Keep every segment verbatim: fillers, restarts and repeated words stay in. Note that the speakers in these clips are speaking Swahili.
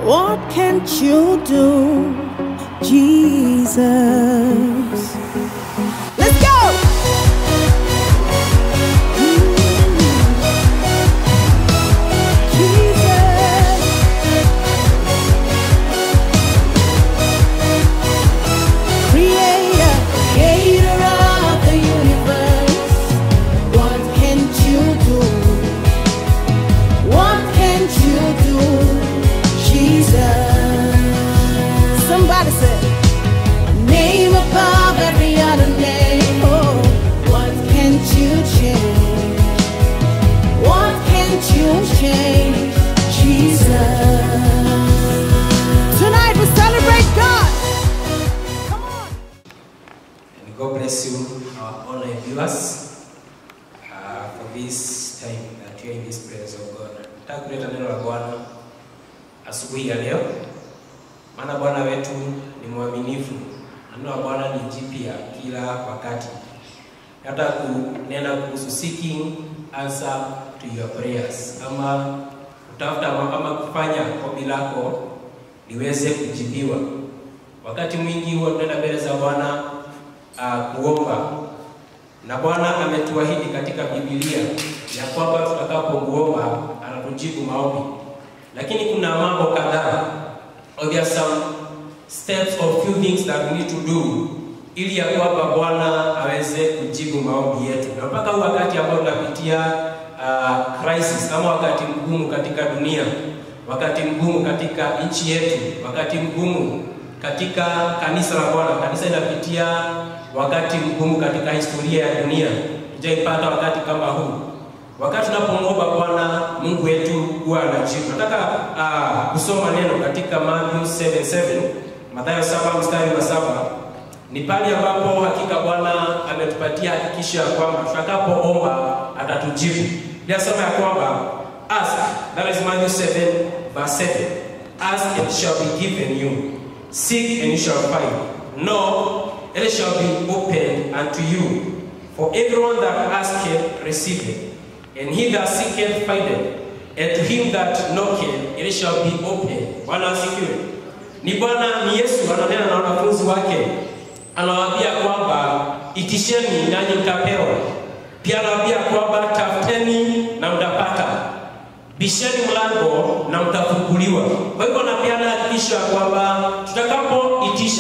What can't you do, Jesus? Let's go! Somebody said, name above every other name. Oh, what can't you change? What can't you change? Jesus. Tonight we celebrate God. Come on. And God bless you, our online viewers, uh, for this time that you are in this presence of God. Nataka kuleta neno la Bwana asubuhi ya leo. Maana Bwana wetu ni mwaminifu. Neno la Bwana ni jipya kila wakati. Nataka kunena kuhusu seeking answer to your prayers. Ama kutafuta ama kufanya ombi lako liweze kujibiwa. Wakati mwingi huwa tunaenda mbele za Bwana uh, kuomba. Na Bwana ametuahidi katika Biblia ya kwamba tutakapomuomba anatujibu maombi. Lakini kuna mambo kadhaa, or there are some steps or few things that we need to do ili ya kwamba Bwana aweze kujibu maombi yetu. Na mpaka wakati ambao tunapitia uh, crisis ama wakati mgumu katika dunia, wakati mgumu katika nchi yetu, wakati mgumu katika kanisa la Bwana, kanisa inapitia wakati mgumu katika historia ya dunia. Tujaipata wakati kama huu. Wakati tunapomwomba Bwana Mungu wetu huwa anajibu. Nataka uh, kusoma neno katika Matthew seven seven, Mathayo saba mstari wa saba. Ni pale ambapo hakika Bwana ametupatia hakikisho ya kwamba tutakapoomba atatujibu. Inasema ya kwamba ask, that is Matthew seven verse seven. Ask and it shall be given you. Seek and you shall find. Knock and it shall be opened unto you. For everyone that asketh receiveth. And he that seeketh findeth, and to him that knocketh it shall be opened. Bwana asifiwe. Ni Bwana ni Yesu ananena na wanafunzi wake. Anawaambia kwamba itisheni nanyi mtapewa. Pia anawaambia kwamba tafuteni na mtapata. Bisheni mlango na mtafunguliwa. Kwa hivyo anapeana hakikisho kwamba tutakapoitisha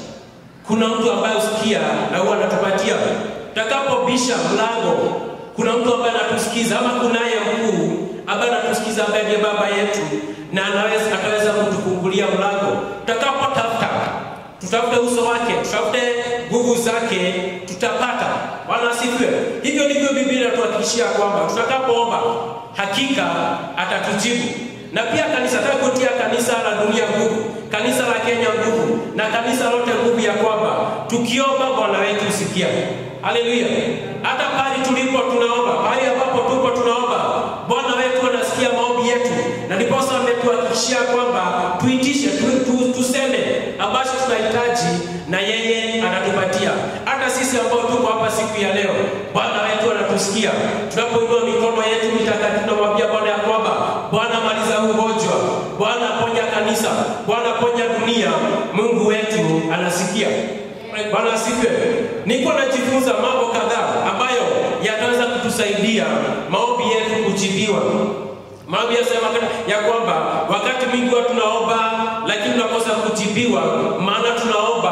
kuna mtu ambaye usikia na huwa anatupatia. Tutakapobisha mlango kuna mtu ambaye anatusikiza, ama kunaye mkuu ambaye anatusikiza ambaye ni baba yetu na anaweza ataweza kutufungulia mlango. Tutakapotafuta, tutafute uso wake, tutafute nguvu zake, tutapata. Bwana asifiwe. Hivyo ndivyo Biblia inatuhakikishia kwamba tutakapoomba hakika atatujibu. Na pia kanisa, nataka kutia kanisa la dunia nguvu, kanisa la Kenya nguvu, na kanisa lote nguvu ya kwamba tukiomba Bwana wetu usikia. Haleluya. Hata pale tulipo tunaomba, pale ambapo tupo tunaomba, Bwana wetu anasikia maombi yetu. Na ndipo sasa ametuhakikishia kwamba tuitishe, tu, tu, tuseme ambacho tunahitaji na yeye anatupatia. Hata sisi ambao tuko hapa siku ya leo, Bwana wetu anatusikia. Tunapoinua mikono yetu mitakatifu tunamwambia Bwana ya kwamba Bwana maliza ugonjwa, Bwana ponya kanisa, Bwana ponya dunia. Mungu wetu anasikia. Bwana asifiwe. Niko najifunza mambo kadhaa ambayo yataweza kutusaidia maombi yetu kujibiwa. Maombi yasema ya kwamba wakati mwingi tunaomba lakini tunakosa kujibiwa, maana tunaomba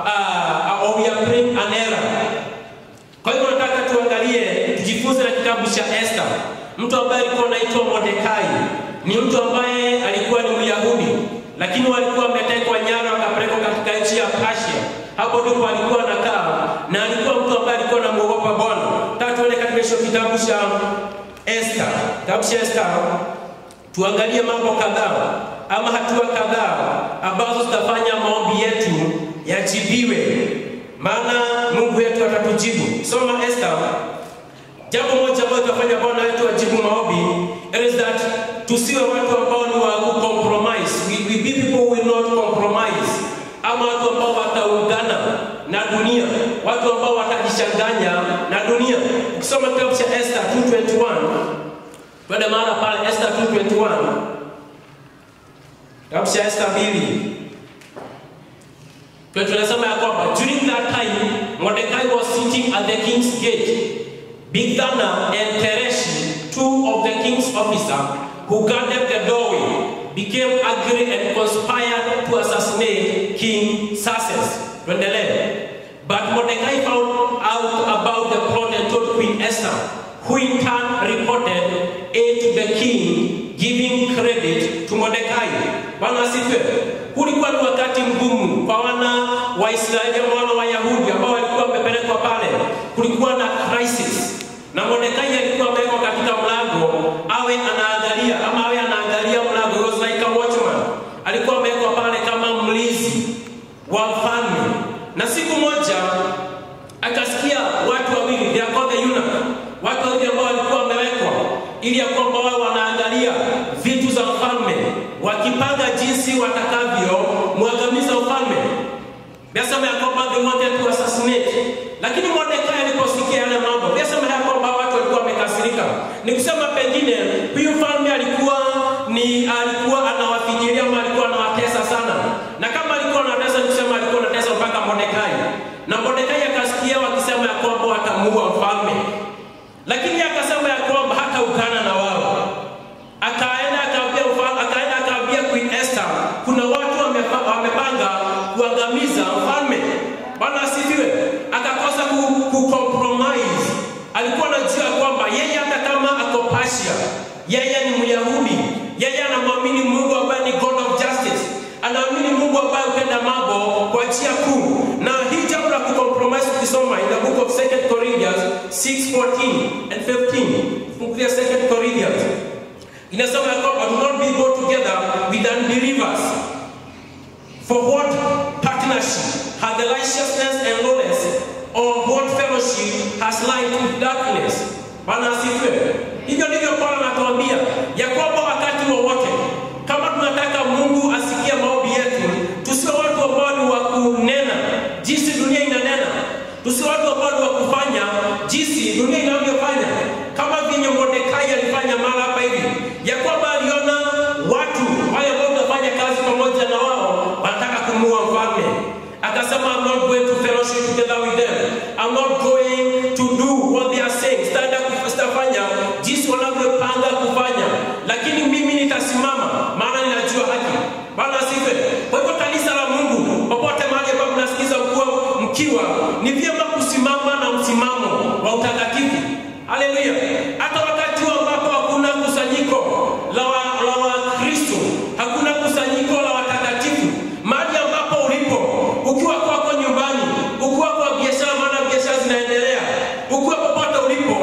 uh, or we are praying an error. Kwa hiyo nataka tuangalie, tujifunze na kitabu cha Esther. Mtu ambaye alikuwa anaitwa Mordekai ni mtu ambaye alikuwa ni Myahudi, lakini walikuwa wametekwa nyara wakapelekwa katika nchi ya Persia. Hapo ndipo alikuwa anakaa na alikuwa mtu ambaye alikuwa anamuogopa Bwana. Nataka tuone katika kitabu cha Esther. Kitabu cha Esther tuangalie mambo kadhaa ama hatua kadhaa ambazo zitafanya maombi yetu yajibiwe. Maana Mungu wetu atatujibu. Soma Esther. Jambo moja ambalo litafanya Bwana wetu ajibu maombi is that tusiwe watu ambao ni wa compromise. We, we be people who will not compromise. Ama watu ambao wataungana na dunia, watu ambao watajishanganya na dunia. Ukisoma kitabu cha Esther two twenty-one, twende mara pale Esther two twenty-one. Kitabu cha Esther mbili. Kwa tunasema ya kwamba during that time Mordecai was sitting at the king's gate. Bigthana and Teresh, two of the king's officers who guarded the doorway, became angry and conspired to assassinate King Xerxes. But Mordecai found out about the plot and told Queen Esther, who in turn reported it to the king, giving credit to Mordecai. Bwana asifiwe. Kulikuwa ni wakati mgumu kwa wana wa Israeli na wana wa Yahudi ambao walikuwa wamepelekwa pale. Kulikuwa na crisis. Na Mordecai alikuwa amewekwa katika mlango awe anaangalia ama awe anaangalia mlango. He was like a watchman. Alikuwa amewekwa pale kama mlinzi wa mfalme. Na siku moja akasikia watu wawili, they are called the eunuch, watu wawili ambao walikuwa wamewekwa ili ya kwamba wao wanaangalia vitu za mfalme, wakipanga jinsi watakavyo muangamiza mfalme. Biasema ya kwamba they wanted to assassinate. Lakini Mordecai aliposikia yale mambo, biasema ya kwamba watu walikuwa wamekasirika. Ni kusema pengine huyu mfalme alikuwa ni alikuwa anawafikiria ama alikuwa anawatesa sana. Na kama alikuwa anatesa, ni kusema alikuwa anatesa mpaka Mordecai. Na Mordecai akasikia wakisema ya kwamba watamuua mfalme. Lakini akasema ya kwamba hata ukana na wao. Akaenda akaambia mfalme, akaenda akaambia Queen Esther, kuna watu wamepanga kuangamiza mfalme. Bwana asifiwe. Akakosa ku, ku compromise. Alikuwa anajua kwamba yeye hata kama ako Persia, yeye ni Myahudi, yeye anamwamini Mungu ambaye ni God of justice. Anaamini Mungu ambaye hupenda mambo kwa njia kuu. Na hii jambo la kucompromise ukisoma in the book of Second Corinthians six fourteen and fifteen. Fungulia Second Corinthians. Inasema ya kwamba do not be brought together with unbelievers. For what partnership has the righteousness and lawless, or what fellowship has light with darkness? Bwana asifiwe. Hivyo ndivyo Paulo anatuambia ya kwamba wakati wowote kama tunataka Mungu asikie maombi yetu, tusiwe watu ambao ni wa kunena jinsi dunia inanena, tusiwe watu ambao ni wa kufanya jinsi dunia inavyofanya. Kama vile Mordecai alifanya mara hapa hivi, ya kwamba aliona watu wale ambao wanafanya kazi pamoja na wao wanataka kumuua mfalme. Akasema, I'm not going to fellowship together with them. I'm not going to do what they are saying. Stand up kufanya jinsi wanavyopanga kufanya. Lakini mimi nitasimama maana ninajua haki. Bwana asifiwe. Kwa hivyo kanisa la Mungu, popote mahali ambapo mnasikiza kuwa mkiwa, ni vyema kusimama na msimamo wa utakatifu. Haleluya. Hata wakati ambapo hakuna kusanyiko la wa, la wa Kristo, hakuna kusanyiko la watakatifu, mahali ambapo ulipo, ukiwa kwako nyumbani, ukiwa kwa biashara, maana biashara zinaendelea, ukiwa popote ulipo,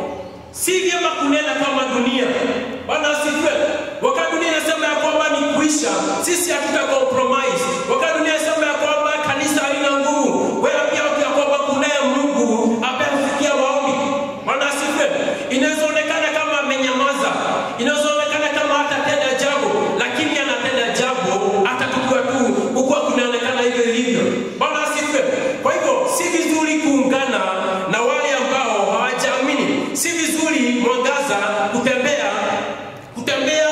si vyema kunena kama dunia. Bwana asifiwe. Wakati dunia inasema ya kwamba ni kuisha, sisi hatuta compromise. Wakati dunia inasema ya kwamba kanisa halina nguvu, wewe pia ukiwa kwamba kunaye Mungu ambaye husikia maombi. Bwana asifiwe. Inaonekana kama amenyamaza, inaonekana kama hatatenda jambo, lakini anatenda jambo hata tukiwa tu huko kunaonekana hivyo ilivyo. Bwana asifiwe. Kwa hivyo si vizuri kuungana na wale ambao hawajaamini. Si vizuri mwangaza kutembea kutembea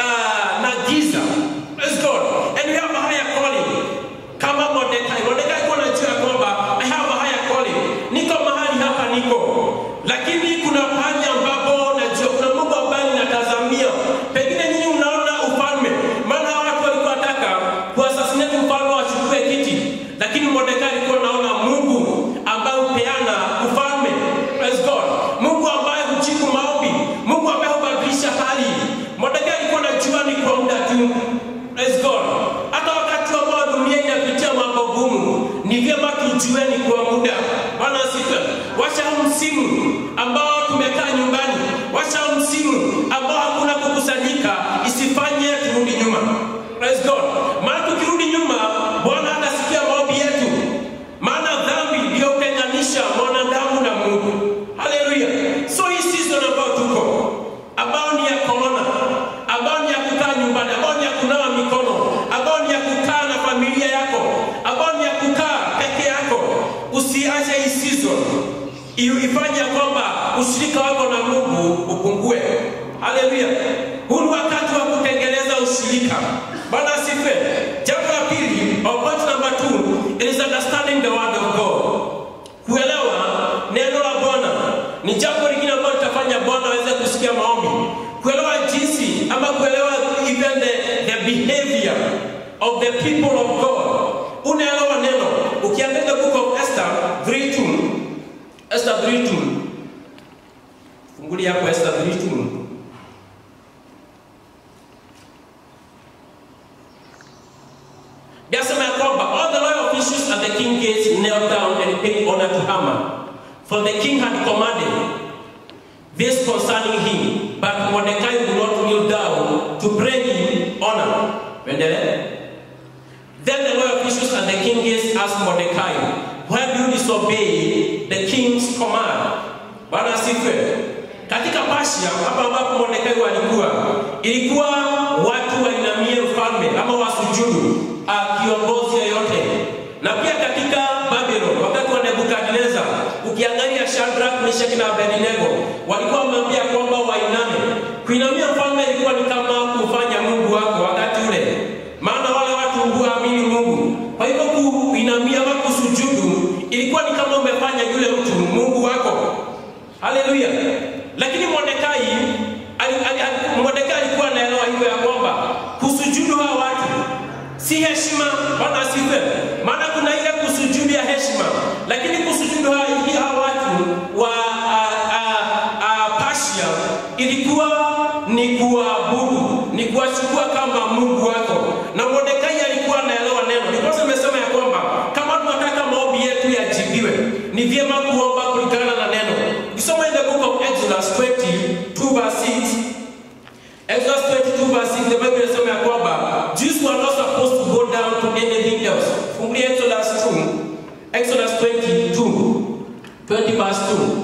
uh, na giza. Praise God. And we have a higher calling. Kama Mordecai, Mordecai kuna anajua kwamba I have a higher calling. Niko mahali hapa niko. Lakini kuna pahali ambapo najua kuna Mungu ambaye ninatazamia. Pengine nyinyi unaona ufalme. Maana watu walikuwa wanataka kuassassinate mfalme achukue kiti. Lakini Mordecai alikuwa anaona Mungu ambaye hupeana ufalme. Praise God. Mungu ambaye hujibu maombi. Mungu ambaye hubadilisha hali. Mordecai alikuwa anajua ni kwa muda tu. Praise God. Hata wakati ambao dunia inapitia mambo gumu, ni vyema tujue ni kwa muda. Bwana asifiwe. Wacha msimu ambao tumekaa nyumbani, wacha msimu ambao hakuna kukusanyika isifanye turudi nyuma. Praise God. Maana tukirudi nyuma, Bwana atasikia maombi yetu. Maana dhambi ndio hutenganisha mwanadamu na Mungu. Haleluya. So hii season ambao tuko, ambao ni ya corona, ambao ni ya kukaa nyumbani, ambao ni ya kunawa mikono, ambao ni ya kukaa na familia yako, ambao ni ya kukaa peke yako, usiache hii season ifanye kwamba ushirika wako na Mungu upungue. Haleluya. Huu wakati wa kutengeneza ushirika. Bwana asifiwe. Jambo la pili, or point number two, it is understanding the word of God. Kuelewa neno la Bwana ni jambo lingine ambalo litafanya Bwana aweze kusikia maombi. Kuelewa jinsi ama kuelewa even the, the behavior of the people of God. Unaelewa neno. Ukiangalia the book of Esther three two. Esther three two. Fungulia hapo Esther three two. Biasema ya kwamba all the royal officials at the king gates knelt down and paid honor to Haman, for the king had commanded this concerning him, but Mordecai would not kneel down to bring him honor. Then the royal officials at the king gates asked Mordecai, why do you disobey the king's command? Bwana asifiwe. Katika Persia, hapa ambapo Mordecai walikuwa, ilikuwa watu wainamie mfalme ama wasujudu kiongozi yoyote. Na pia katika Babylon, wakati wa Nebukadnezar, ukiangalia Shadrach, Meshach na Abednego, walikuwa wamwambia kwamba wainame. Kuinamia mfalme ilikuwa ni kama kufanya Mungu wako wakati ule. Maana wale watu huamini Mungu. Kwa hivyo kuinamia ama kusujudu ilikuwa ni kama umefanya yule mtu Mungu wako. Haleluya. Lakini Mordekai Mordekai alikuwa anaelewa hivyo ya kwamba kusujudu hawa watu si heshima. Bwana asifiwe. Maana kuna ile kusujudu ya heshima, lakini kusujudu hawa watu wa Persia ilikuwa ni kuabudu, ni kuwachukua kama Mungu wako. Na Mordekai alikuwa anaelewa neno. Ndipo nimesema ya kwamba kama tunataka maombi yetu yajibiwe, ni vyema kuomba kulingana na neno. Ukisoma in the book of Exodus twenty-two verse six, Exodus twenty-two verse six, the Bible says ya kwamba Jews were not supposed to go down to anything else. Fungulia Exodus two, Exodus twenty-two, twenty verse two.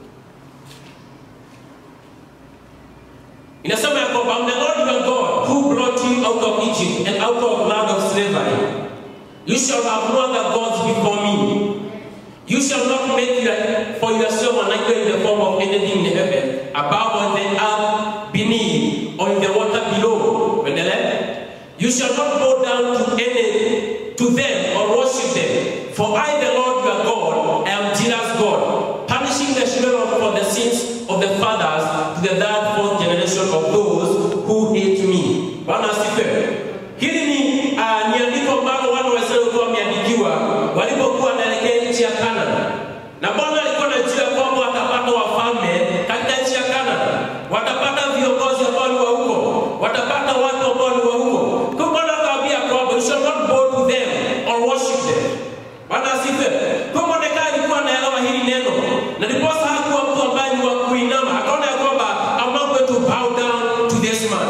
Inasema ya kwamba I'm the Lord your God who brought you out of Egypt and out of land of slavery. You shall have no other gods before me. You shall not make for yourself an idol in the form of anything in heaven, above or in the earth beneath, or in the water below. You shall not bow down to any to them or worship them. For I, the Lord your God, am jealous God, punishing the children for the sins of the fathers to the third, fourth generation of those who hate me. Bwana asifiwe. Hili ni uh, ni andiko ambalo wana wa Israeli walikuwa wameandikiwa walipokuwa wanaelekea nchi ya Kanaani. Na Bwana alikuwa anajua kwamba watapata wafalme katika nchi ya Kanaani. Watapata viongozi ambao ni wa huko. Watapata watu ambao ni wa huko. Kwa Bwana akawaambia kwamba you shall not bow to them or worship them. Bwana asifiwe. Kwa Mordekai alikuwa anaelewa hili neno. Na ndipo hakuwa mtu ambaye ni wa kuinama. Akaona kwamba I'm not going to bow down to this man.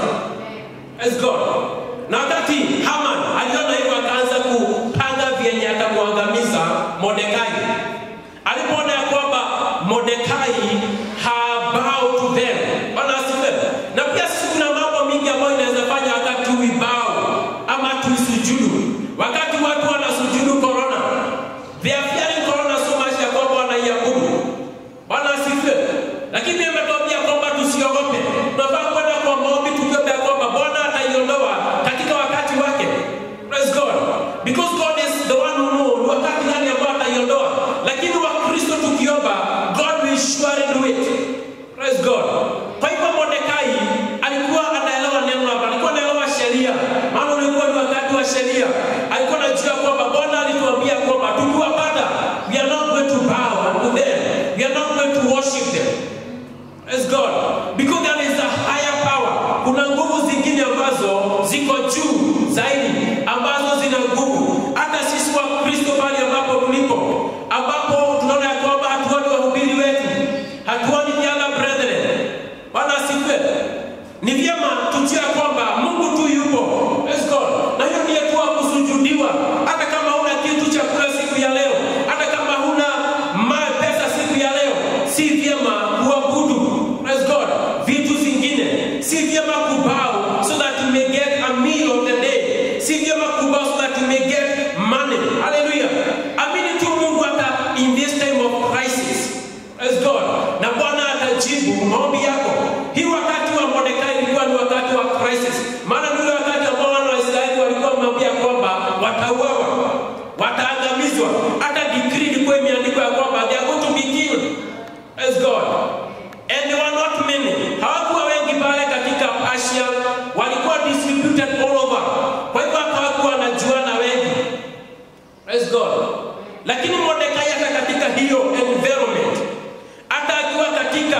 As God. Na wakati Haman aliona hivyo akaanza kupanga vyenye atamwangamiza Mordekai. Alipoona ya kwamba Mordekai habao to them. Bwana asifiwe. Na pia sisi kuna mambo mingi ambayo inaweza fanya wakati tuibao ama tuisujudu. Wakati watu wanasujudu corona, they are fearing corona so much ya kwamba wanaiabudu. Bwana asifiwe. Lakini mimi nimetuambia kwamba tusiogope. Tunafaa kwenda kwa maombi tukiomba kwamba Bwana ataiondoa katika wakati wake. Praise God. Because God is the one who knows wakati gani ambao ataiondoa. Lakini wa Kristo tukiomba, God will surely do it. Praise God. Kwa hivyo Mordekai alikuwa anaelewa neno la Bwana, alikuwa anaelewa sheria. Maana ulikuwa ni wakati wa sheria. Alikuwa anajua kwamba Bwana alituambia kwamba tukiwapata, we are not going to bow to them. We are not going to worship them. Praise God. Because there is a higher power. Kuna nguvu zingine ambazo ziko juu zaidi, ambazo zina nguvu. Hata sisi wa Kristo pale ambapo tulipo, ambapo tunaona ya kwamba hatuoni wahubiri wetu, hatuoni the other brethren. Bwana asifiwe. Ni vyema tujue kwamba Mungu tu yupo. Praise God. Na hiyo ndiye tu kusujudiwa. Hata kama huna kitu cha kula siku ya leo, hata kama huna pesa siku ya leo, si vyema kuabudu. Praise God. Vitu zingine si vyema kubao so that you may get a meal of the day. Si vyema kubao so that you may get money. Hallelujah. Amini tu Mungu hata in this time of crisis. Praise God. Na Bwana atajibu maombi yako. Hii wakati wa crisis. Maana ndio wakati ambao wana wa Israeli walikuwa wamwambia kwamba watauawa, wataangamizwa. Hata decree ilikuwa imeandikwa ya kwamba they are going to be killed. Praise God. And they were not many. Hawakuwa wengi pale katika Persia, walikuwa distributed all over. Kwa hivyo hawakuwa wanajuana wengi. Praise God. Lakini Mordekai hata katika hiyo environment, hata akiwa katika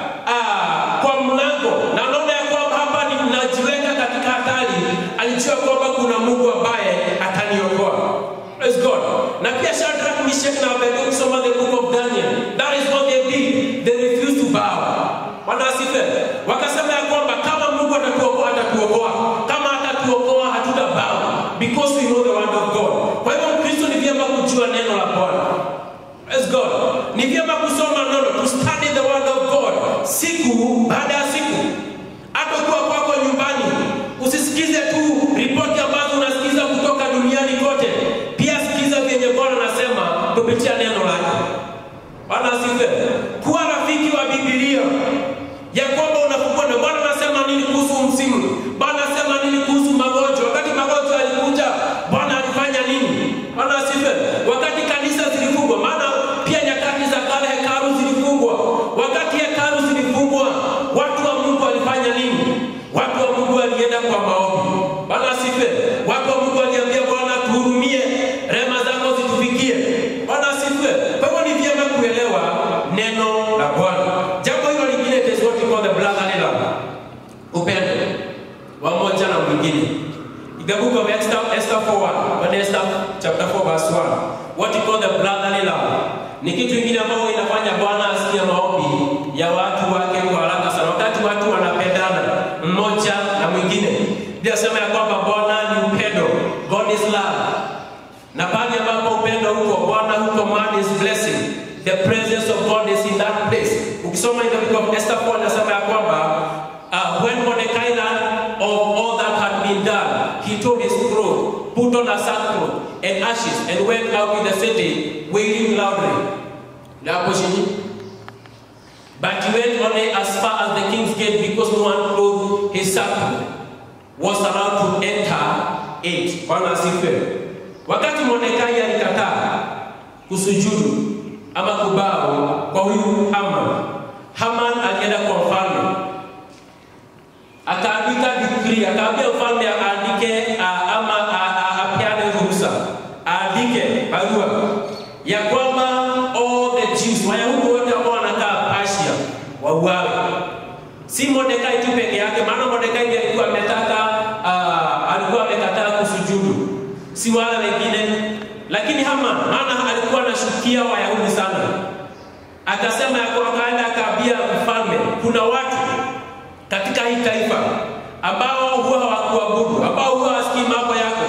uh, kwa mlango na naona ya kwamba hapa ninajiweka katika hatari, alijua kwamba kuna Mungu ambaye ataniokoa. Praise God. Na pia Shadrach, Meshach na Abednego, kusoma the book of Daniel, that is what they did. They refused to bow. Bwana asifiwe. Wakasema ya kwamba kama Mungu atatuokoa atatuokoa, kama hatatuokoa hatutabao, because we know the word of God. Kwa hivyo Mkristo ni vyema kujua neno la Bwana. Praise God. Ni vyema kusoma neno, to study the word of God siku baada ya siku. Hata ukiwa kwako nyumbani, usisikize tu ripoti ambazo unasikiza kutoka duniani kote. Pia sikiza vyenye Bwana anasema kupitia neno lake. Bwana asifiwe. Kuwa rafiki wa Biblia, ya kwamba unapokuwa na Bwana anasema nini kuhusu msimu, Bwana anasema nini kuhusu magonjwa, wakati magonjwa yalikuja Bwana alifanya nini. Bwana asifiwe. Wakati kanisa zilifungwa, maana pia nyakati za kale hekalu zilifungwa, wakati hekalu zilifungwa watu wa Mungu walifanya nini? Watu wa Mungu walienda kwa maombi. Bwana asifiwe. Watu wa Mungu waliambia Bwana tuhurumie, rehema zako zitufikie. Bwana asifiwe. Kwa hivyo ni vyema kuelewa neno la Bwana. Jambo hilo lingine is what we call the brotherly love. Upendo wa mmoja na mwingine. In the book of Esther, Esther four one, when Esther chapter four verse one, what we call the brotherly love. Ni kitu kingine ambacho inafanya Bwana asikie maombi ya watu wake kwa haraka sana. Wakati watu wanapendana mmoja na mwingine, ndio sema ya kwamba Bwana ni upendo. God is love. Na pale ambapo upendo huko, Bwana huko, man is blessing. The presence of God is in that place. Ukisoma in the book of Esther four, nasema ya kwamba uh, when Mordecai learned of all that had been done, he tore his clothes, put on a sackcloth and ashes, and went out in the city, wailing loudly. But he went only as far as the king's gate, because no one clothed his sackcloth was allowed to enter it. Bwana asifiwe. Wakati Mordecai alikataa kusujudu ama kubao kwa huyu Haman, Haman alienda kwa mfalme, akaandika decree, akaambia mfalme aandike ama apeane ruhusa, aandike barua ya kwamba all the Jews, Wayahudi wote ambao wanakaa Persia wauawe. Si Mordekai tu peke yake, maana Mordekai ndiye alikuwa ametaka uh, alikuwa amekataa kusujudu, si wale wengine. Lakini Haman, maana alikuwa anashukia Wayahudi sana, akasema ya kwamba akaenda akaambia mfalme, kuna watu katika hii taifa ambao huwa hawakuabudu, ambao huwa hawasikii mambo yako.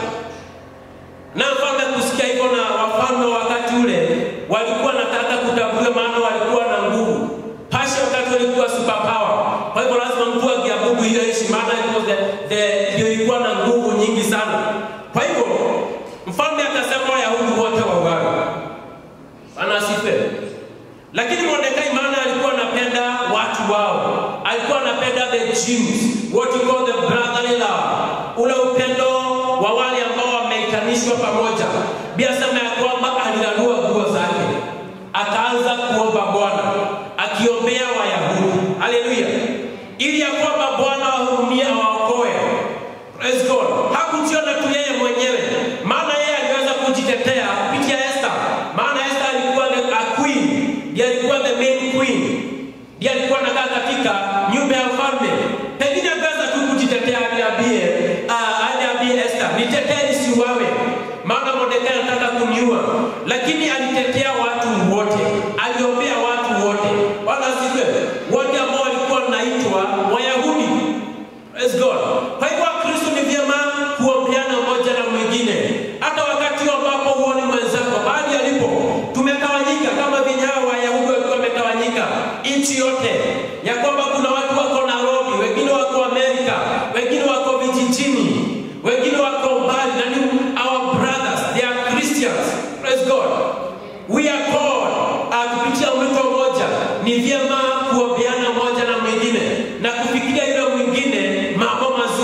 Na mfalme kusikia hivyo, na wafalme wakati ule walikuwa nataka kutambua, maana walikuwa na nguvu. Persia wakati walikuwa super power. Kwa hivyo lazima mtu akiabudu hiyo nchi, maana ndio ilikuwa na nguvu nyingi sana. Kwa hivyo mfalme akasema Wayahudi wote wauawe. Bwana asifiwe. Lakini Mordekai, maana alikuwa anapenda watu wao, alikuwa anapenda the Jews, what we call the brotherly love, ule upendo wa wale ambao wameitanishwa pamoja. Biblia inasema ya kwamba alilalua nguo zake, akaanza kuomba Bwana, akiombea Wayahudi. Haleluya. Ili ya kwamba Bwana wahurumie, awaokoe. Praise God. Hakujiona tu yeye mwenyewe, maana yeye aliweza kujitetea kupitia Esther. Maana Esther alikuwa the queen, ndiye alikuwa the main queen, ndiye alikuwa anakaa katika nyumba ya mfalme. Pengine angeweza tu kujitetea, aliambie ah, aliambie Esther, nitetee nisiuawe, maana Mordekai anataka kuniua. Lakini alitetea watu wote, aliombea watu wote. Bwana asifiwe. Wote ambao walikuwa wanaitwa Wayahudi. Praise God. Kwa hivyo Kristo ni vyema kuombeana mmoja na mwingine, hata wakati ambapo huoni mwenzako bali alipo. Tumetawanyika kama vinyawa Wayahudi walikuwa wametawanyika nchi yote, ya kwamba kuna watu wako Nairobi, wengine wako Amerika, wengine wako vijijini, wengine wako mbali, na ni our brothers, they are Christians. Praise God. We are called kupitia mwito mmoja. Ni vyema kuombeana mmoja na mwingine na kufikiria yule mwingine mambo mazuri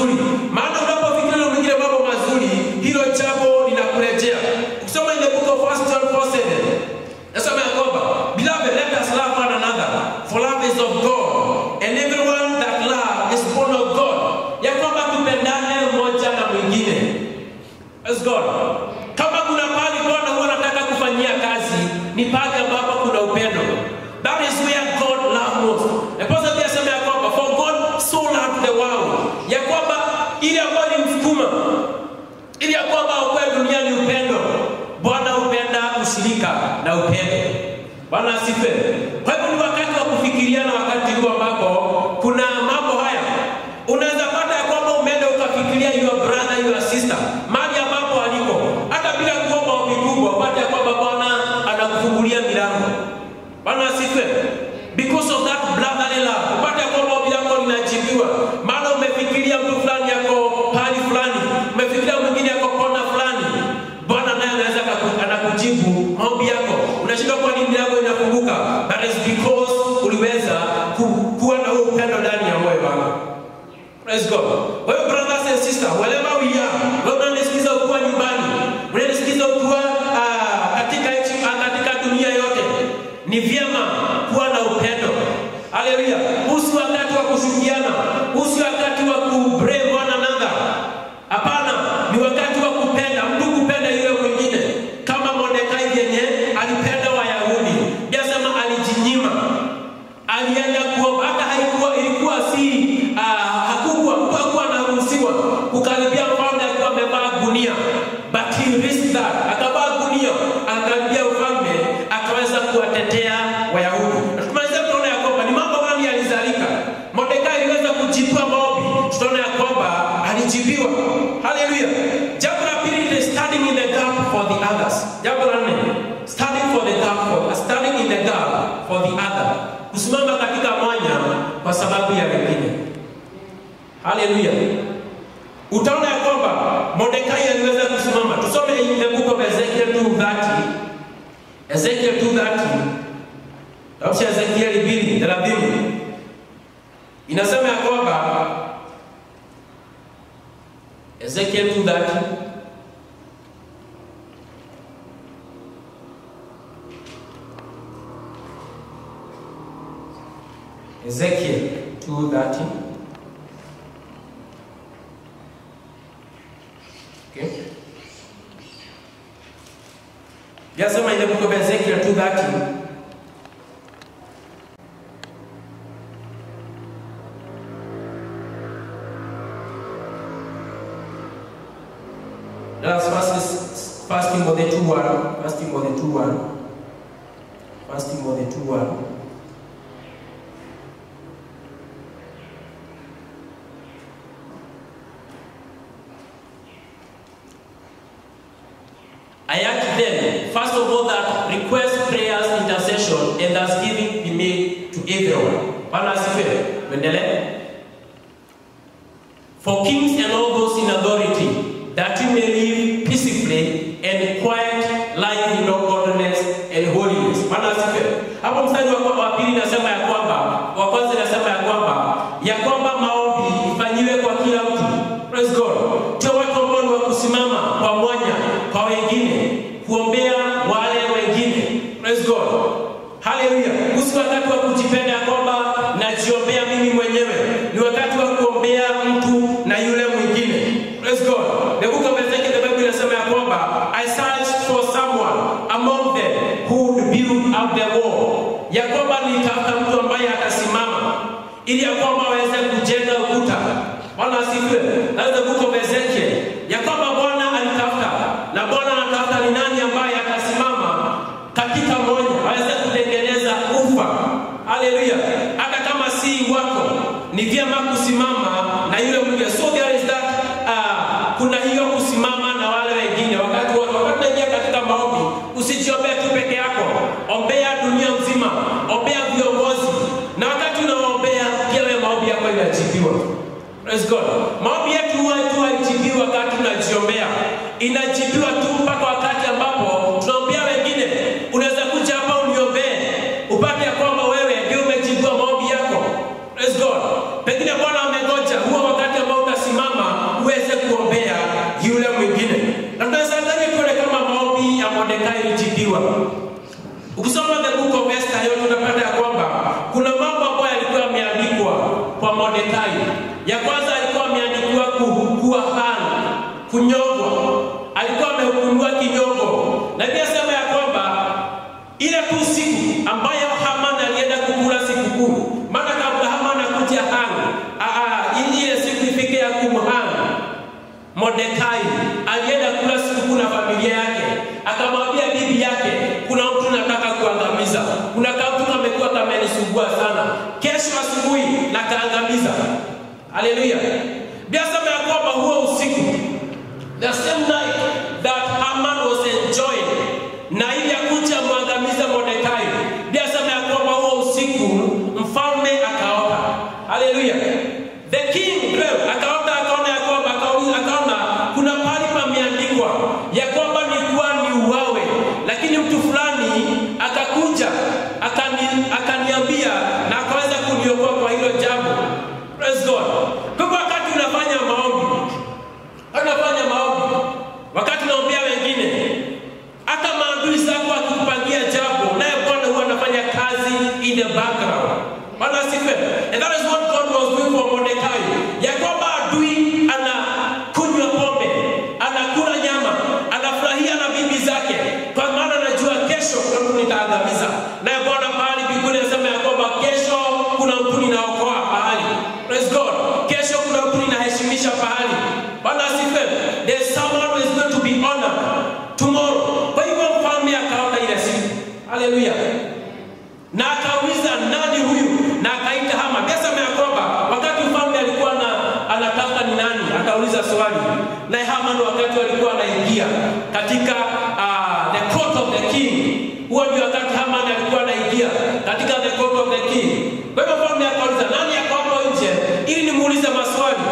Bwana asifiwe. Kwa hivyo ni wakati wa kufikiriana wakati huu ambapo kuna mambo haya. Unaweza pata ya kwamba umeenda ukafikiria your brother, your sister, mahali ambapo aliko. Hata bila kuomba ombi kubwa, upate ya kwamba Bwana anakufungulia milango. Bwana asifiwe. Because of that brotherly love, upate ya kwamba ombi lako linajibiwa. Maana umefikiria mtu fulani yako hali fulani, umefikiria mwingine yako kona fulani. Bwana naye anaweza anakujibu maombi yako. Unashindwa kwa nini milango inafunguka? That is because uliweza ku, kuwa na huo upendo ndani ya moyo wako. Praise God. Well, brothers and sisters, wherever we are, wewe unanisikiza ukiwa nyumbani, unanisikiza ukiwa uh, katika nchi, katika dunia yote, ni vyema kuwa na upendo. Haleluya. Usi wakati wa kushukiana, usi wakati wa kubrave one another. Hapana, ni wakati wa kupenda, mtu kupenda yule mwingine. Kama Mordekai yenye alipenda Wayahudi. Yasema alijinyima. Alienda kuomba, hata haikuwa ilikuwa si uh, hakukuwa hakuwa anaruhusiwa kukaribia mfalme akiwa amevaa gunia, but he risked that. Akavaa gunia, akaribia mfalme, akaweza kuwatetea Wayahudi. Tunaweza kuona ya kwamba ni mambo gani yalizalika. Mordekai aliweza kujibiwa maombi. Tunaona ya kwamba alijibiwa. Haleluya. Jambo la pili ni standing in the gap for the others. Jambo la nne, standing for the gap for standing in the gap for the other. Kusimama katika mwanya kwa sababu ya wengine. Haleluya. Utaona ya kwamba Mordekai aliweza kusimama. Tusome in the book of Ezekiel two thirty. Ezekiel two thirty. Tausha Ezekiel mbili thelathini. Inasema ya kwamba Ezekiel two thirty. Ezekiel two thirty. Okay. Yasema in the book of Ezekiel two thirty. That's first, first Timothy two one. First Timothy two one. First Timothy two one. I urge them, first of all, that request, prayers, intercession, and thanksgiving be made to everyone. Bwana asifiwe. Tuendelee. For kings and all those in authority, that we may live peacefully and quiet life in all godliness and holiness. Bwana asifiwe. Hapo mstari wa pili nasema ya kwamba, wa kwanza nasema ya kwamba, ya kwamba maombi ifanyiwe kwa kila mtu. Praise God. Tuwe watu ambao ni wa kusimama kwa mwanya kwa wengine, kuombea wale wengine. Praise God. Hallelujah. Usi wakati wa kujipenda kwamba najiombea mimi mwenyewe. Ni wakati wa kuombea mtu na yule mwingine. Praise God. The book of Ezekiel, the Bible inasema ya kwamba I searched for someone among them who would build up the wall. Ya kwamba nitafuta mtu ambaye atasimama ili ya kwamba aweze kujenga ukuta. Bwana asifiwe. That's the book of Ezekiel. Ya kwamba Bwana alitafuta, na Bwana anatafuta ni nani ambaye atasimama katika moja aweze kutengeneza ufa. Haleluya. Hata kama si wako, ni vyema kusimama na yule mwingine. So there is that uh, kuna hiyo kusimama na wale wengine. Wakati wakati unaingia katika maombi, usijiombee tu peke yako. Ombea dunia nzima, ombea viongozi. Na wakati unaombea, pia wewe maombi yako inajibiwa. Praise God. Maombi yetu huwa tu haijibiwi wakati tunajiombea. Inajibiwa tu mpaka wakati ambapo tunaombea wengine. Unaweza kuja hapa uniombee, upate ya kwamba wewe ndio umejibiwa maombi yako. Praise God. Pengine Bwana amegoja huo wakati ambao utasimama uweze kuombea yule mwingine. Na tunashangaa tuone kama maombi ya Mordekai ilijibiwa. Ukisoma the book of Esther, yote unapata ya kwamba kuna mambo ambayo yalikuwa yameandikwa kwa Mordekai. Ya kwanza alikuwa ameandikiwa kuwa hana, kunyongwa. Alikuwa amehukumiwa kinyongo. Na pia sema ya kwamba ile tu siku ambayo Haman alienda kukula sikukuu. Maana kabla Haman anakuja hanga, ah ile siku ifike ya kumhanga, Mordekai alienda kula sikukuu na familia yake. Akamwambia bibi yake, kuna mtu nataka kuangamiza. akaangamiza. Haleluya. Biasema ya kwamba huo usiku, the same night that Haman was enjoying, na ili akuja muangamiza Mordekai, biasema ya kwamba huo usiku mfalme akaota. Haleluya. The king dreamt, akaota akaona ya kwamba akaona kuna pahali pameandikwa ya kwamba nilikuwa ni uwawe, lakini mtu fulani akakuja akani akaniambia na akaweza kuniokoa kwa hilo jambo. Praise God. Kwa wakati unafanya maombi, unafanya maombi, wakati unaombea wengine, hata maadui zako akikupangia jambo, naye Bwana huwa anafanya kazi in the background. Bwana asifiwe. And that is what God was doing for Mordekai. Ya kwamba adui anakunywa pombe, anakula nyama, anafurahia na bibi zake, kwa maana anajua kesho kuna mtu nitaangamiza. Naye Bwana mahali mbinguni anasema ya kwamba kesho kuna mtu ninaokoa pahali. Praise God. Kesho kuna mtu ninaheshimisha pahali. Bwana asifiwe. There's someone who is going to be honored tomorrow. Kwa hivyo mfalme akaona ile siku. Hallelujah. Na akauliza nani huyu? Na akaita Haman. Biasema ya kwamba wakati mfalme alikuwa na anatafuta ni nani, akauliza swali. Na Haman wakati alikuwa anaingia katika uh, the court of the king, huo ndio wakati Haman alikuwa anaingia katika the court of the king. Kwa hivyo mfalme akauliza nani yako hapo nje ili nimuulize maswali.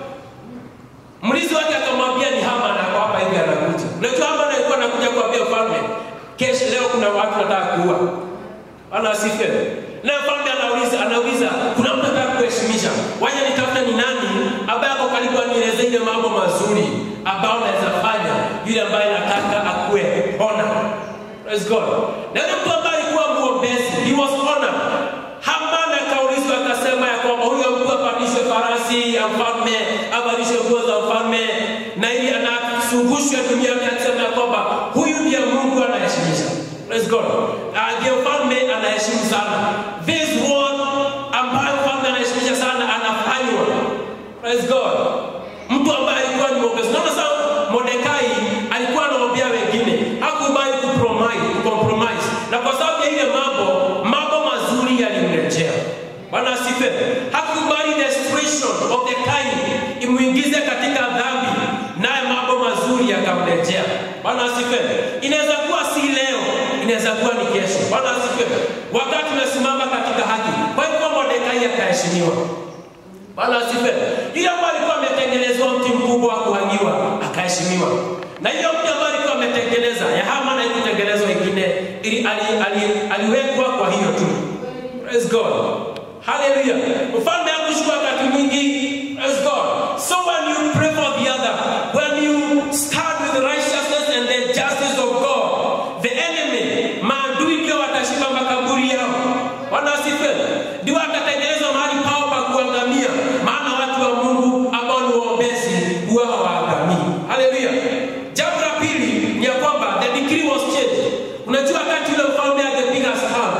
Mlizi wake akamwambia ni Haman ako hapa hivi anakuja. Unajua Haman alikuwa anakuja kuambia mfalme, kesho leo kuna watu wanataka kuua. Bwana asifiwe. Na mfalme anauliza, anauliza kuna mtu anataka kuheshimisha. Waje nitafuta ni nani ambaye ako karibu anieleze ile mambo mazuri ambayo anaweza fanya yule ambaye nataka akue honor. Praise God. Na yule mtu ambaye alikuwa muombezi, he was honored. Haman akaulizwa akasema ya kwamba huyo mtu apandishwe farasi ya mfalme, avalishwe nguo za mfalme, na ili anasungushwa dunia akisema ya kwamba huyu ndiye Mungu anaheshimisha. Praise God. Ndiye mfalme anaheshimu sana. This one ambaye mfalme anaheshimisha sana anafanywa. Praise God. Mtu ambaye alikuwa ni mwombezi. Naona sasa Mordekai alikuwa anaombea wengine. Hakubali kupromise, compromise. Na kwa sababu ya ile mambo, mambo mazuri yalimrejea. Bwana asifiwe. Hakubali desperation of the kind imuingize katika dhambi, naye mambo mazuri yakamrejea. Bwana asifiwe. Inaweza kuwa si leo, inaweza kuwa ni kesho. Bwana asifiwe. Wakati tunasimama katika haki. Kwa hivyo Mordekai akaheshimiwa. Bwana asifiwe. Yule ambaye alikuwa ametengenezwa mti mkubwa wa kuhangiwa akaheshimiwa. Na yule mti ambaye alikuwa ametengeneza ya Haman na kutengenezwa ingine ili aliwekwa ali, ali kwa hiyo tu. Praise God. Hallelujah. Mfalme hakuchukua wakati mwingi. Praise God. So when you pray for the other, when you start with the righteousness and the justice of God, the enemy, maadui ndio watashiba makaburi yao. Bwana asifiwe. Ndio watatengeneza mahali pao pa kuangamia. Maana watu wa Mungu ambao ni waombezi huwa hawaangamii. Hallelujah. Jambo la pili ni ya kwamba the decree was changed. Unajua wakati yule mfalme angepiga stamp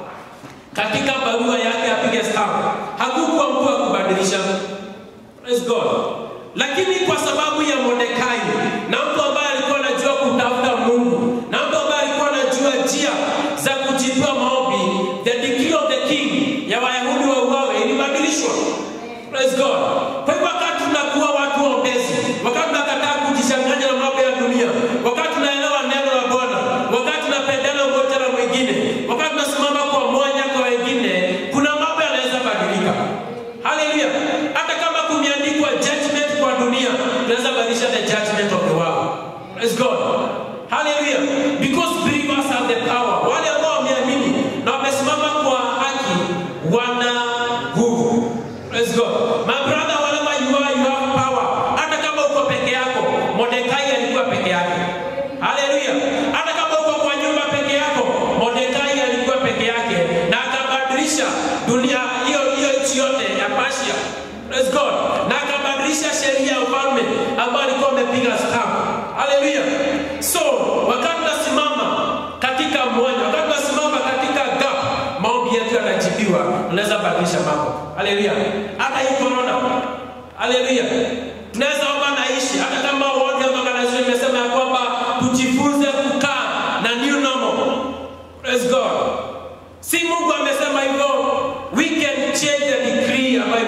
katika barua yake apige stamp, hakukuwa mtu wa kubadilisha. Praise God. Lakini kwa sababu ya Mordekai na mtu ambaye alikuwa anajua kutafuta Mungu, na mtu ambaye alikuwa anajua njia za kujibia maombi, the decree of the king ya Wayahudi wa uawe ilibadilishwa. Praise God. Kwa hivyo wakati tunakuwa watu waombezi, wakati tunakataa kujichanganya na mambo ya dunia, wakati tunaelewa neno la Bwana, wakati tunapendana mmoja na mwingine, wakati tunasimama kwa moja kwa wengine, kuna mambo yanaweza badilika. Hallelujah. Hata kama kumeandikwa judgment kwa dunia, tunaweza badilisha the judgment of the world. Praise God. Hallelujah. Because believers have the power. Wale ambao wameamini na wamesimama kwa haki wana nguvu. Praise God. My brother, wherever you are, you have power. Hata kama uko peke yako, Mordekai alikuwa peke yake. Hallelujah. Hata kama uko kwa nyumba peke yako, Mordekai alikuwa peke yake na akabadilisha dunia hiyo hiyo nchi yote ya Persia. Praise God. Na akabadilisha sheria ya ufalme ambayo alikuwa amepiga stamp. Hallelujah. So, wakati nasimama katika mwanya, wakati nasimama katika gap, maombi yetu yatajibiwa. Unaweza badilisha mambo. Hallelujah. Hata hii corona. Hallelujah. Tunaweza omba naishi hata kama wote ambao kanisa imesema ya kwamba tujifunze kukaa na new normal. Praise God. Si Mungu amesema hivyo, we can change the decree ambayo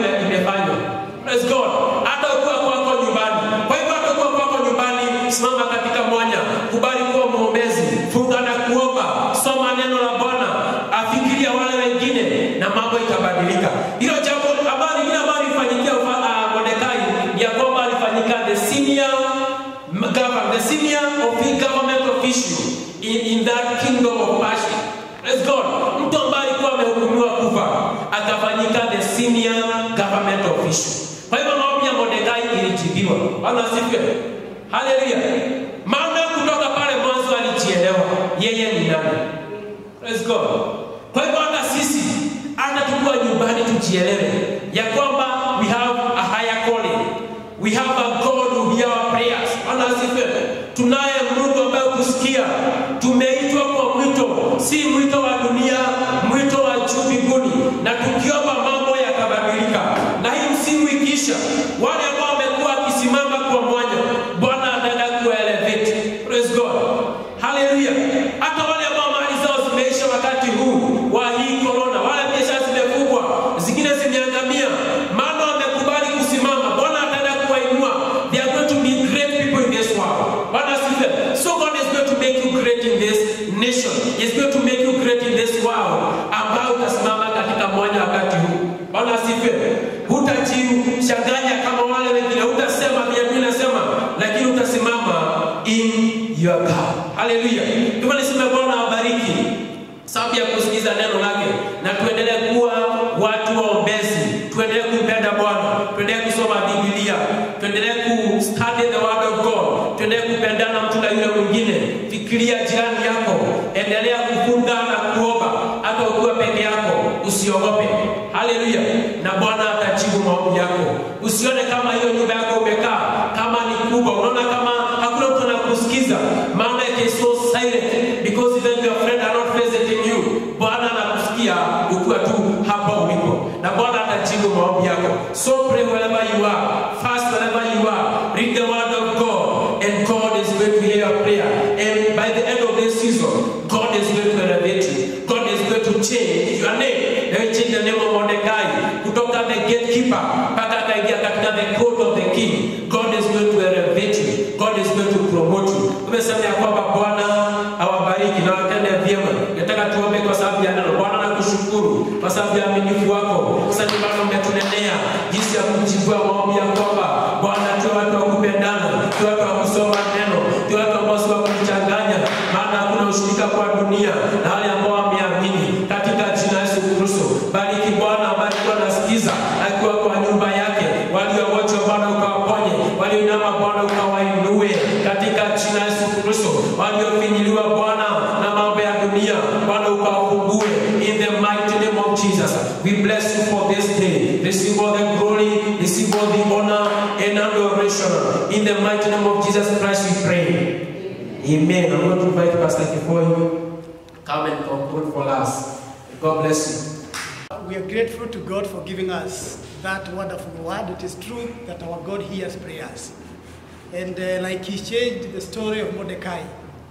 senior government official. Kwa hivyo maombi ya Mordekai ilijibiwa. Bwana asifiwe. Haleluya. Maana kutoka pale mwanzo alijielewa yeye ni nani. Praise God. Kwa hivyo hata sisi hata tukua nyumbani tujielewe ya kwamba we have a higher calling. We have a God who hears our prayers. Bwana asifiwe. Tunaye Mungu ambaye kusikia. Tumeitwa kwa mwito, si mwito wa dunia, mwito wa juu mbinguni, na tukiomba mambo yakabadilika. Na hii msimu ikisha, wale ambao wamekuwa kisimama kwa mwanya, Bwana anaenda kuelevate. Praise God. Hallelujah. Hata wale ambao mali zao zimeisha wakati huu wa hii corona, wale biashara zimefungwa, zingine zimeangamia, maana wamekubali kusimama, Bwana anaenda kuwainua. They are going to be great people in this world. Bwana asifiwe. So God is going to make you great in this nation. He is going to make you great in this world. Ambao utasimama katika mwanya wakati huu. Bwana asifiwe. Hutajichanganya kama wale wengine, hutasema vile mimi nasema, lakini utasimama in your God. Hallelujah. Kama nisema Bwana awabariki. Sababu ya kusikiza neno lake, na tuendelee kuwa watu waombezi, tuendelee kupenda Bwana, tuendelee kusoma Biblia, tuendelee ku study the word of God, tuendelee kupendana mtu na yule mwingine. Fikiria jirani yako, endelea kufunga na kuomba, hata ukiwa peke yako, usiogope. Haleluya. Na Bwana atajibu maombi yako. Usione kama hiyo nyumba yako umekaa kama ni kubwa, unaona kama hakuna mtu anakusikiza, maana it is so silent because even your friend are not visiting you. Bwana anakusikia ukiwa tu hapa ulipo, na Bwana atajibu maombi yako. So pray wherever you are, fast wherever you are, read the word of God, and God is going to hear your prayer. And by the end of this season, God is going to elevate you. God is going to change your name. They will change the name of Mordekai kutoka the gatekeeper mpaka akaingia katika the court of the king. God is going to elevate you. God is going to promote you. Tumesema ya kwamba Bwana awabariki na watende vyema. Nataka tuombe kwa sababu ya neno. Bwana nakushukuru kwa sababu ya uaminifu wako. Asante Bwana, umetunenea jinsi ya kujibu maombi ya kwamba Bwana tu watu wa kupendana, tu watu wa kusoma neno, tu watu ambao si wa kuchanganya, maana hakuna ushirika kwa dunia na wale ambao wameamini katika jina la Yesu Kristo. Bariki Bwana ambaye anasikiza akiwa kwa nyumba yake, walio wote Bwana ukawaponye, walioinama Bwana ukawainue katika jina la Yesu Kristo, waliofinyiliwa Bwana na mambo ya dunia Bwana ukawafungue in the mighty name of Jesus. We bless you for this day. Receive all the glory, receive all the honor and adoration. In the mighty name of Jesus Christ we pray. Amen. I'm going to invite Pastor Kifoy. Come and conclude for us. God bless you. We are grateful to God for giving us that wonderful word. It is true that our God hears prayers. And uh, like he changed the story of Mordekai,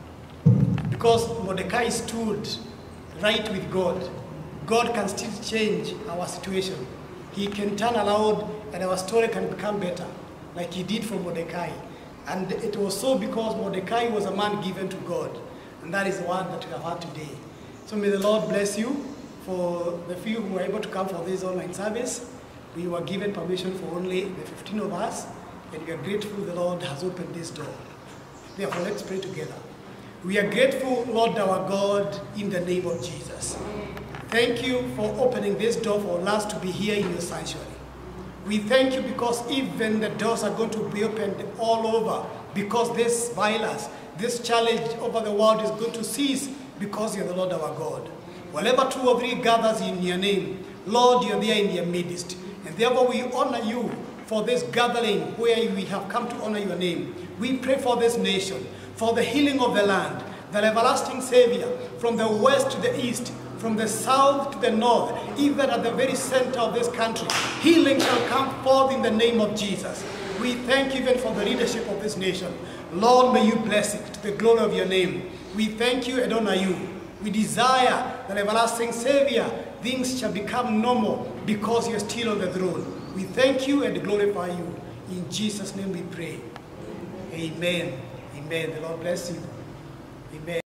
because Mordekai stood right with God, God can still change our situation. He can turn around and our story can become better, like he did for Mordekai. And it was so because Mordekai was a man given to God. And that is the word that we have had today. So may the Lord bless you. For the few who were able to come for this online service, we were given permission for only the fifteen of us, and we are grateful the Lord has opened this door. Therefore, let's pray together. We are grateful, Lord our God, in the name of Jesus. Thank you for opening this door for us to be here in your sanctuary. We thank you because even the doors are going to be opened all over, because this virus, this challenge over the world is going to cease because you're the Lord our God. Wherever two or three gathers in your name, Lord, you're there in their midst. And therefore we honor you for this gathering where we have come to honor your name. We pray for this nation, for the healing of the land, the everlasting Savior, from the west to the east, from the south to the north, even at the very center of this country. Healing shall come forth in the name of Jesus. We thank you even for the leadership of this nation. Lord, may you bless it to the glory of your name. We thank you and honor you. We desire the everlasting Savior. Things shall become normal because you are still on the throne. We thank you and glorify you. In Jesus' name we pray. Amen. Amen. The Lord bless you. Amen.